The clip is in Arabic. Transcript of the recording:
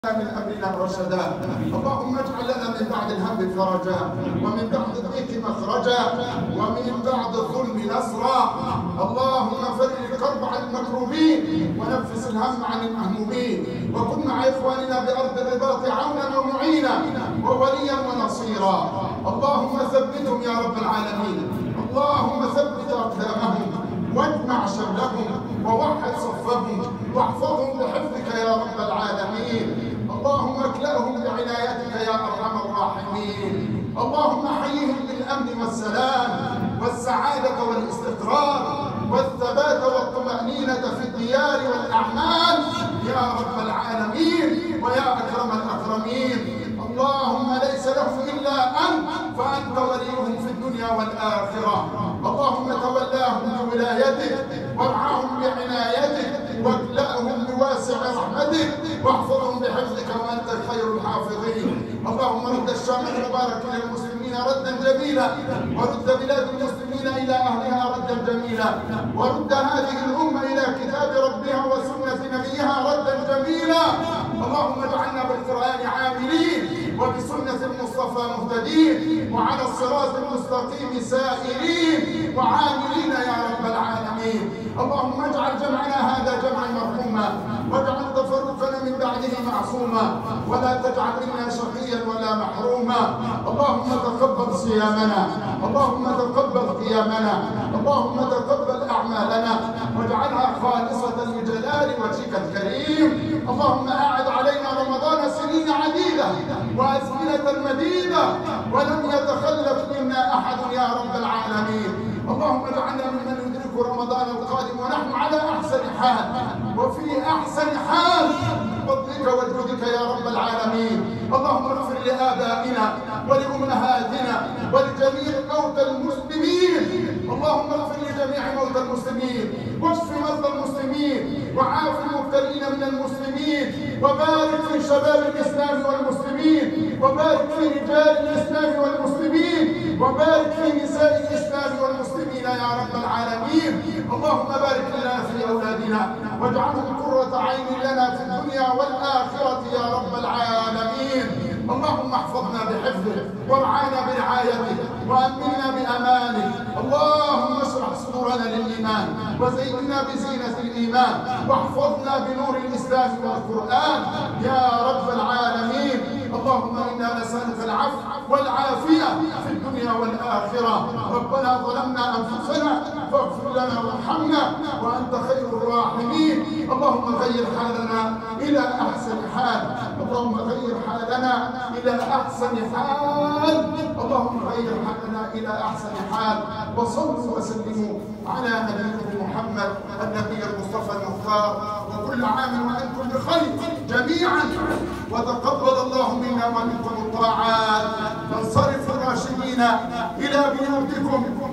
من أمرنا رشدا. اللهم اجعل لنا من بعد الهم فرجا، ومن بعد الضيق مخرجا، ومن بعد الظلم نصرا. اللهم فرج كرب عن المكروبين، ونفس الهم عن المهمومين، وكن مع إخواننا بأرض الرباط عونا ومعينا ووليا ونصيرا. اللهم ثبتهم يا رب العالمين، اللهم ثبت أقدامهم واجمع شملهم ووحد صفهم واحفظهم بحفظك يا رب العالمين. اللهم اكلأهم بعنايتك يا ارحم الراحمين. اللهم حيهم بالامن والسلام والسعاده والاستقرار والثبات والطمأنينة في الديار والاعمال يا رب العالمين ويا اكرم الاكرمين. اللهم ليس لهم الا انت، فانت وليهم في الدنيا والاخره. اللهم تولاهم بولايتك وارعاهم بعنايتك واكلأهم بواسع رحمتك واحفظهم بحفظك وانت خير الحافظين. اللهم رد الشام المبارك الى المسلمين ردا جميلا، ورد بلاد المسلمين الى اهلها ردا جميلا، ورد هذه الامه الى كتاب ربها وسنه نبيها ردا جميلا. اللهم اجعلنا بالقران عاملين وبسنه المصطفى مهتدين وعلى الصراط المستقيم سائرين وعاملين يا رب العالمين. اللهم اجعل جمعنا هذا جمعا مرحوما، واجعل تفرقنا من بعده معصوما، ولا تجعل منا شقيا ولا محروما. اللهم تقبل صيامنا، اللهم تقبل قيامنا، اللهم تقبل اعمالنا واجعلها خالصه لجلال وجهك الكريم. اللهم اعد علينا رمضان سنين عديده وازمنه مديده ولم يتخلف منا احد يا رب العالمين. اللهم اجعلنا ممن يدرك رمضان القادم ونحن على احسن حال وفي احسن حال بفضلك وجودك يا رب العالمين. اللهم اغفر لآبائنا ولأمهاتنا ولجميع موتى المسلمين. اللهم اغفر لجميع موتى المسلمين واشف مرضى المسلمين وعاف المبتلين من المسلمين، وبارك في شباب الاسلام والمسلمين، وبارك في رجال الاسلام والمسلمين، وبارك في نساء الاسلام والمسلمين يا رب العالمين. اللهم بارك لنا في اولادنا واجعلهم قرة عين لنا في الدنيا والاخرة يا رب العالمين. اللهم احفظنا بحفظك وارعانا برعايتك وامنا بامانك. اللهم اشرح صدورنا للايمان وزينا بزينة الايمان واحفظنا بنور الاسلام والقران يا رب العالمين. اللهم انا نسالك العفو والعافيه في الدنيا والاخره. ربنا ظلمنا انفسنا فاغفر لنا وارحمنا وانت خير الراحمين. اللهم غير حالنا الى احسن حال، اللهم غير حالنا الى احسن حال، اللهم غير حالنا الى احسن حال. وصلوا وسلموا على نبيكم محمد النبي المصطفى المختار، وكل عام وانتم بخير جميعا، وتقبل الله منا ومنكم الطاعات. فانصرفوا راشدين الى بيوتكم